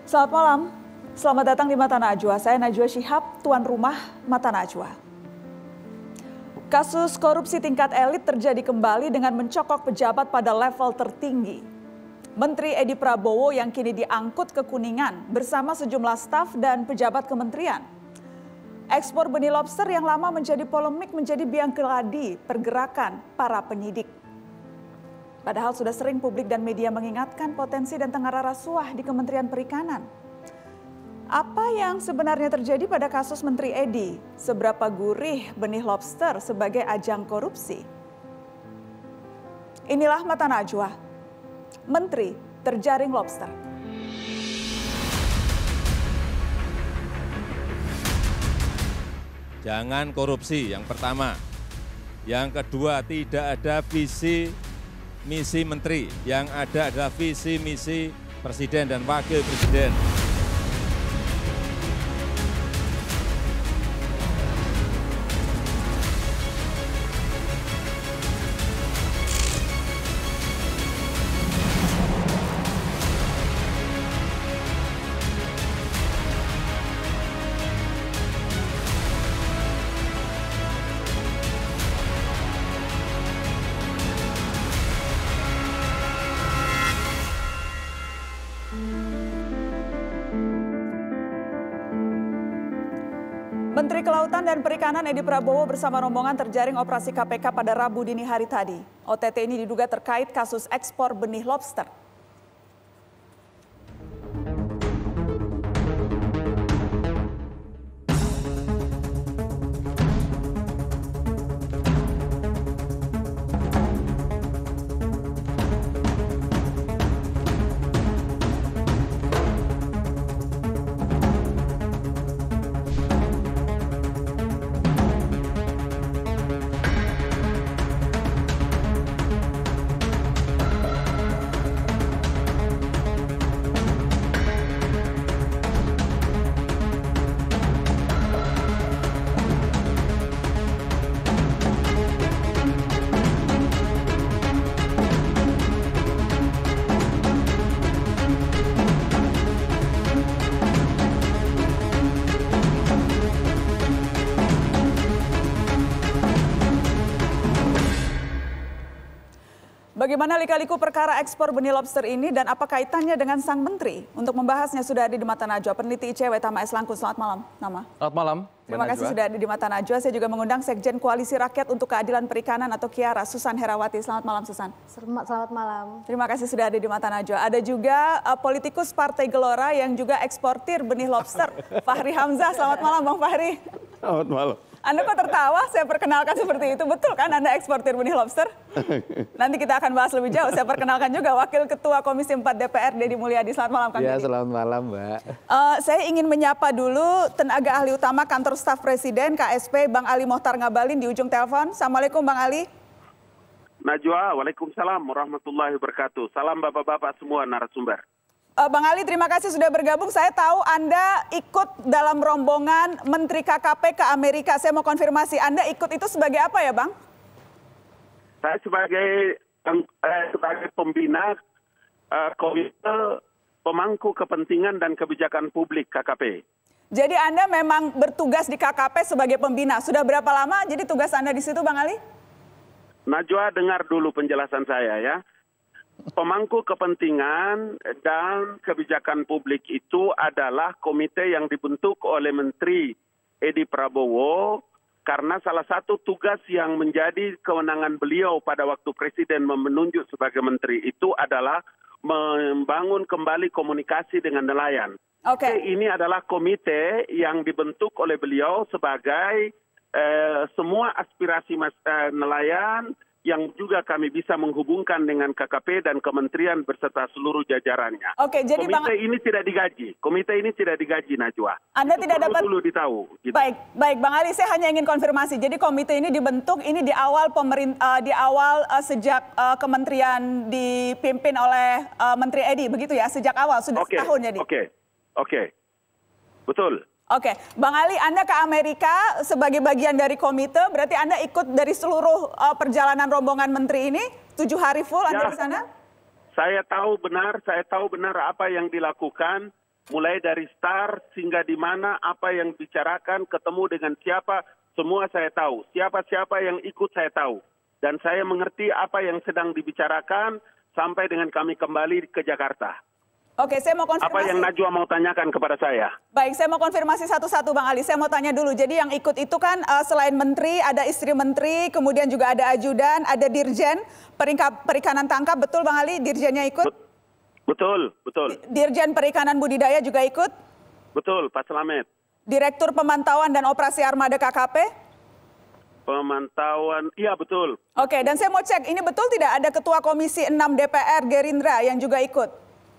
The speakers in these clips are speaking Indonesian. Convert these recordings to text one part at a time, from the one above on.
Selamat malam, selamat datang di Mata Najwa. Saya Najwa Shihab, tuan rumah Mata Najwa. Kasus korupsi tingkat elit terjadi kembali dengan mencokok pejabat pada level tertinggi. Menteri Edi Prabowo yang kini diangkut ke Kuningan bersama sejumlah staf dan pejabat kementerian. Ekspor benih lobster yang lama menjadi polemik menjadi biang keladi pergerakan para penyidik. Padahal sudah sering publik dan media mengingatkan potensi dan tengara rasuah di Kementerian Perikanan. Apa yang sebenarnya terjadi pada kasus Menteri Edi? Seberapa gurih benih lobster sebagai ajang korupsi? Inilah Mata Najwa. Menteri terjaring lobster. Jangan korupsi, yang pertama. Yang kedua, tidak ada visi misi menteri, yang ada adalah visi misi presiden dan wakil presiden. Menteri Kelautan dan Perikanan Edi Prabowo bersama rombongan terjaring operasi KPK pada Rabu dini hari tadi. OTT ini diduga terkait kasus ekspor benih lobster. Bagaimana lika-liku perkara ekspor benih lobster ini dan apa kaitannya dengan sang menteri? Untuk membahasnya sudah ada di Mata Najwa, peneliti ICW Tama S. Langkun. Selamat malam, Tama. Selamat malam. Terima kasih sudah ada di Mata Najwa. Saya juga mengundang Sekjen Koalisi Rakyat untuk Keadilan Perikanan atau KIARA, Susan Herawati. Selamat malam, Susan. Selamat malam. Terima kasih sudah ada di Mata Najwa. Ada juga politikus Partai Gelora yang juga eksportir benih lobster, Fahri Hamzah. Selamat malam, Bang Fahri. Selamat malam. Anda kok tertawa? Saya perkenalkan seperti itu. Betul kan Anda eksportir benih lobster? Nanti kita akan bahas lebih jauh. Saya perkenalkan juga Wakil Ketua Komisi 4 DPR, Deddy Mulyadi. Selamat malam, Kang Deddy. Selamat malam, Mbak. Saya ingin menyapa dulu tenaga ahli utama Kantor Staf Presiden, KSP, Bang Ali Mohtar Ngabalin di ujung telepon. Assalamualaikum, Bang Ali. Najwa, waalaikumsalam warahmatullahi wabarakatuh. Salam bapak-bapak semua narasumber. Bang Ali, terima kasih sudah bergabung. Saya tahu Anda ikut dalam rombongan Menteri KKP ke Amerika. Saya mau konfirmasi, Anda ikut itu sebagai apa ya, Bang? Saya sebagai pembina Komite Pemangku Kepentingan dan Kebijakan Publik KKP. Jadi Anda memang bertugas di KKP sebagai pembina. Sudah berapa lama jadi tugas Anda di situ, Bang Ali? Najwa, dengar dulu penjelasan saya ya. Pemangku kepentingan dan kebijakan publik itu adalah komite yang dibentuk oleh Menteri Edi Prabowo karena salah satu tugas yang menjadi kewenangan beliau pada waktu Presiden menunjuk sebagai menteri itu adalah membangun kembali komunikasi dengan nelayan. Oke. Ini adalah komite yang dibentuk oleh beliau sebagai semua aspirasi nelayan yang juga kami bisa menghubungkan dengan KKP dan kementerian beserta seluruh jajarannya. Oke, jadi komite ini tidak digaji. Komite ini tidak digaji, Najwa. Anda tidak dapat dulu ditahu. Gitu. Baik, Bang Ali, saya hanya ingin konfirmasi. Jadi komite ini dibentuk ini di awal sejak kementerian dipimpin oleh Menteri Edi, begitu ya? Sejak awal sudah setahun jadi. Oke. Betul. Oke, Bang Ali, Anda ke Amerika sebagai bagian dari komite, berarti Anda ikut dari seluruh perjalanan rombongan menteri ini, 7 hari full Anda di sana? Saya tahu benar apa yang dilakukan mulai dari start sehingga di mana apa yang dibicarakan, ketemu dengan siapa, semua saya tahu. Siapa-siapa yang ikut saya tahu. Dan saya mengerti apa yang sedang dibicarakan sampai dengan kami kembali ke Jakarta. Oke, saya mau konfirmasi. Apa yang Najwa mau tanyakan kepada saya? Baik, saya mau konfirmasi satu-satu Bang Ali. Saya mau tanya dulu, jadi yang ikut itu kan selain menteri, ada istri menteri, kemudian juga ada ajudan, ada dirjen perikanan tangkap, betul Bang Ali? Dirjennya ikut? Betul, betul. Dirjen Perikanan Budidaya juga ikut? Betul, Pak Slamet. Direktur Pemantauan dan Operasi Armada KKP? Pemantauan, iya betul. Oke, dan saya mau cek, ini betul tidak ada Ketua Komisi 6 DPR Gerindra yang juga ikut?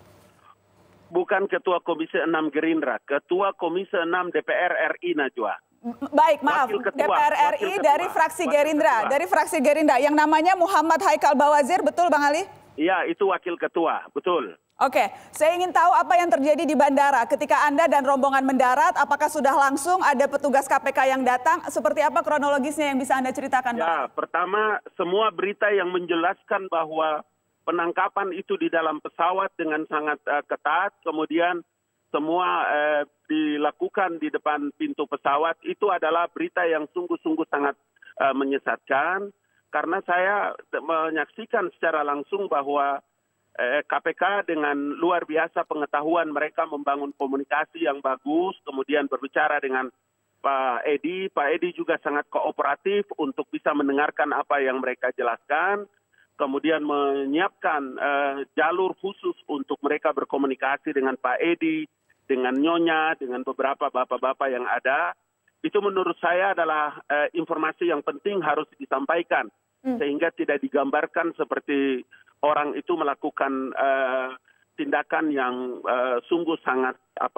Bukan Ketua Komisi 6 Gerindra, Ketua Komisi 6 DPR RI Najwa. Baik, maaf, Wakil ketua, DPR RI wakil dari ketua, fraksi wakil Gerindra, ketua. dari fraksi Gerindra, yang namanya Muhammad Haikal Bawazir, betul Bang Ali? Iya, itu wakil ketua, betul. Oke, saya ingin tahu apa yang terjadi di bandara ketika Anda dan rombongan mendarat, apakah sudah langsung ada petugas KPK yang datang, seperti apa kronologisnya yang bisa Anda ceritakan? Ya, pertama semua berita yang menjelaskan bahwa penangkapan itu di dalam pesawat dengan sangat ketat, kemudian semua dilakukan di depan pintu pesawat, itu adalah berita yang sungguh-sungguh sangat menyesatkan, karena saya menyaksikan secara langsung bahwa KPK dengan luar biasa pengetahuan mereka membangun komunikasi yang bagus, kemudian berbicara dengan Pak Edi. Pak Edi juga sangat kooperatif untuk bisa mendengarkan apa yang mereka jelaskan, kemudian menyiapkan jalur khusus untuk mereka berkomunikasi dengan Pak Edi, dengan Nyonya, dengan beberapa bapak-bapak yang ada. Itu menurut saya adalah informasi yang penting harus disampaikan, sehingga tidak digambarkan seperti orang itu melakukan tindakan yang sungguh sangat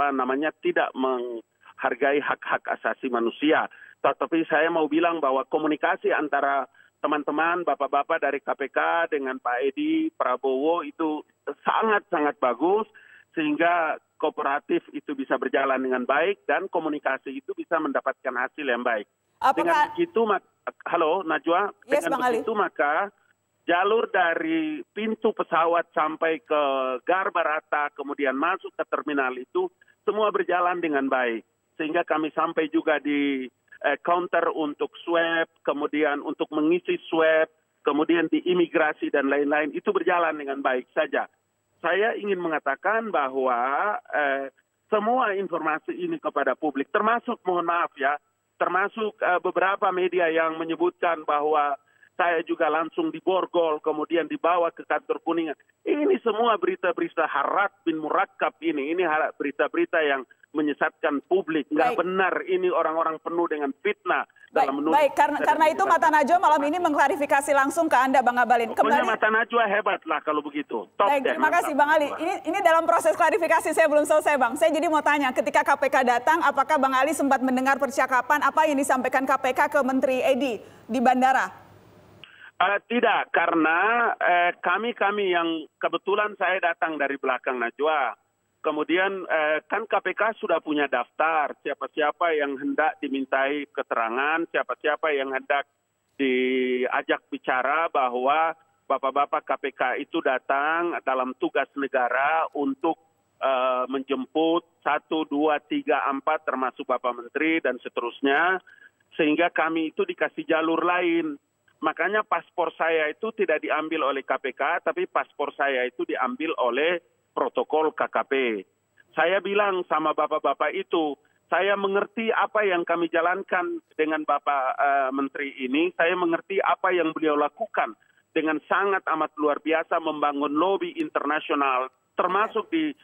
tidak menghargai hak-hak asasi manusia. Tetapi saya mau bilang bahwa komunikasi antara teman-teman bapak-bapak dari KPK dengan Pak Edi Prabowo itu sangat-sangat bagus, sehingga kooperatif itu bisa berjalan dengan baik dan komunikasi itu bisa mendapatkan hasil yang baik. Dengan begitu, halo Najwa, yes, dengan begitu maka jalur dari pintu pesawat sampai ke Garbarata, kemudian masuk ke terminal itu, semua berjalan dengan baik. Sehingga kami sampai juga di counter untuk swab, kemudian untuk mengisi swab, kemudian di imigrasi dan lain-lain, itu berjalan dengan baik saja. Saya ingin mengatakan bahwa semua informasi ini kepada publik, termasuk, mohon maaf ya, termasuk beberapa media yang menyebutkan bahwa saya juga langsung diborgol, kemudian dibawa ke kantor Kuningan. Ini semua berita-berita harat bin murakkab ini berita-berita yang menyesatkan publik. Nggak benar, ini orang-orang penuh dengan fitnah. Baik, karena itu Mata Najwa malam ini mengklarifikasi langsung ke Anda, Bang Abalin. Pokoknya Mata Najwa hebat lah kalau begitu. Top. Baik, terima kasih Bang Ali. Ini dalam proses klarifikasi, saya belum selesai Bang. Saya jadi mau tanya, ketika KPK datang, apakah Bang Ali sempat mendengar percakapan apa yang disampaikan KPK ke Menteri Edi di bandara? Tidak, karena kami yang kebetulan saya datang dari belakang Najwa. Kemudian kan KPK sudah punya daftar siapa-siapa yang hendak dimintai keterangan, siapa-siapa yang hendak diajak bicara bahwa bapak-bapak KPK itu datang dalam tugas negara untuk menjemput 1, 2, 3, 4 termasuk Bapak Menteri dan seterusnya. Sehingga kami itu dikasih jalur lain. Makanya paspor saya itu tidak diambil oleh KPK, tapi paspor saya itu diambil oleh protokol KKP. Saya bilang sama bapak-bapak itu, saya mengerti apa yang kami jalankan dengan Bapak Menteri ini, saya mengerti apa yang beliau lakukan dengan sangat amat luar biasa membangun lobby internasional, termasuk di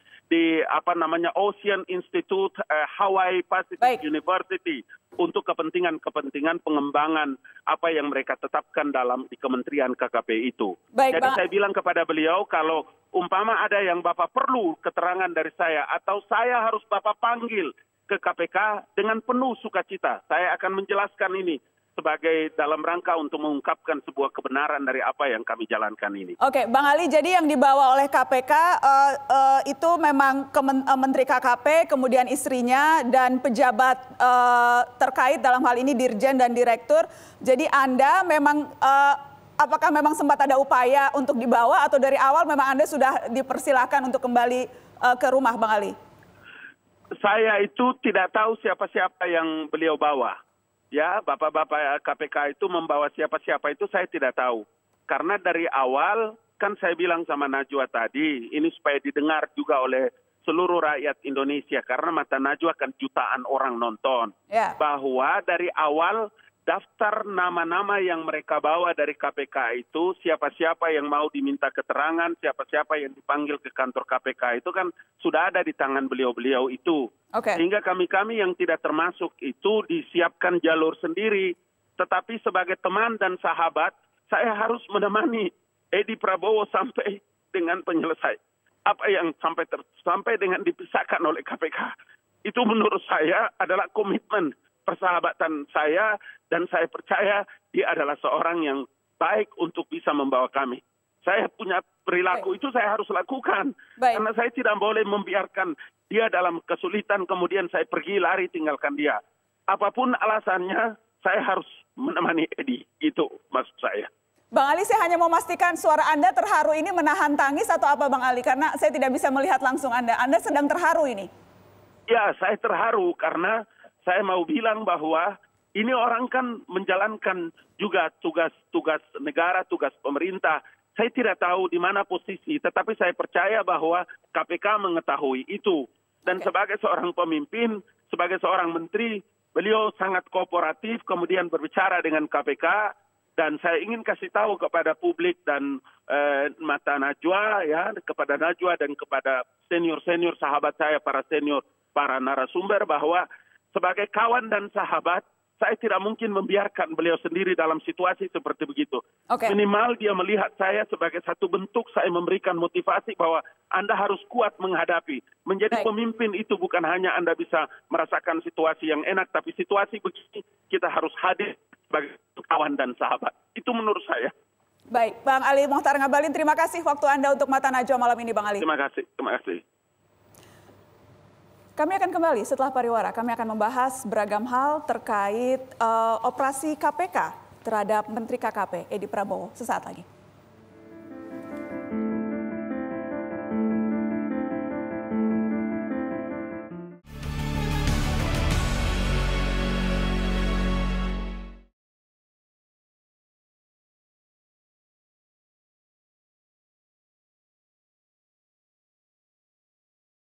Ocean Institute, Hawaii Pacific University, untuk kepentingan pengembangan apa yang mereka tetapkan di Kementerian KKP itu. Jadi saya bilang kepada beliau, kalau umpama ada yang Bapak perlu keterangan dari saya, atau saya harus Bapak panggil ke KPK dengan penuh sukacita, saya akan menjelaskan ini sebagai dalam rangka untuk mengungkapkan sebuah kebenaran dari apa yang kami jalankan ini. Oke, Bang Ali, jadi yang dibawa oleh KPK itu memang Menteri KKP, kemudian istrinya, dan pejabat terkait dalam hal ini Dirjen dan Direktur. Jadi Anda memang, apakah memang sempat ada upaya untuk dibawa atau dari awal memang Anda sudah dipersilakan untuk kembali ke rumah, Bang Ali? Saya itu tidak tahu siapa-siapa yang beliau bawa. Ya, bapak-bapak KPK itu membawa siapa-siapa itu saya tidak tahu. Karena dari awal kan saya bilang sama Najwa tadi, ini supaya didengar juga oleh seluruh rakyat Indonesia. Karena mata Najwa kan jutaan orang nonton. Ya. Bahwa dari awal daftar nama-nama yang mereka bawa dari KPK itu, siapa-siapa yang mau diminta keterangan, siapa-siapa yang dipanggil ke kantor KPK itu kan sudah ada di tangan beliau-beliau itu. Sehingga kami-kami yang tidak termasuk itu disiapkan jalur sendiri. Tetapi sebagai teman dan sahabat, saya harus menemani Edi Prabowo sampai dengan penyelesaian. Apa yang sampai dengan dipisahkan oleh KPK. Itu menurut saya adalah komitmen persahabatan saya, dan saya percaya dia adalah seorang yang baik untuk bisa membawa kami. Saya punya perilaku itu saya harus lakukan. Karena saya tidak boleh membiarkan dia dalam kesulitan, kemudian saya pergi lari tinggalkan dia. Apapun alasannya, saya harus menemani Edi. Itu maksud saya. Bang Ali, saya hanya memastikan suara Anda terharu ini menahan tangis atau apa Bang Ali? Karena saya tidak bisa melihat langsung Anda. Anda sedang terharu ini? Ya, saya terharu karena saya mau bilang bahwa ini orang kan menjalankan juga tugas negara, tugas pemerintah. Saya tidak tahu di mana posisi, tetapi saya percaya bahwa KPK mengetahui itu. Dan sebagai seorang pemimpin, sebagai seorang menteri, beliau sangat kooperatif, kemudian berbicara dengan KPK. Dan saya ingin kasih tahu kepada publik dan mata Najwa, ya, kepada Najwa dan kepada senior-senior sahabat saya, para narasumber, bahwa sebagai kawan dan sahabat, saya tidak mungkin membiarkan beliau sendiri dalam situasi seperti begitu. Minimal dia melihat saya sebagai satu bentuk saya memberikan motivasi bahwa Anda harus kuat menghadapi. Menjadi pemimpin itu bukan hanya Anda bisa merasakan situasi yang enak, tapi situasi begini kita harus hadir sebagai kawan dan sahabat. Itu menurut saya. Baik, Bang Ali Mohtar Ngabalin, terima kasih waktu Anda untuk Mata Najwa malam ini, Bang Ali. Terima kasih. Kami akan kembali setelah pariwara. Kami akan membahas beragam hal terkait operasi KPK terhadap Menteri KKP Edi Prabowo sesaat lagi.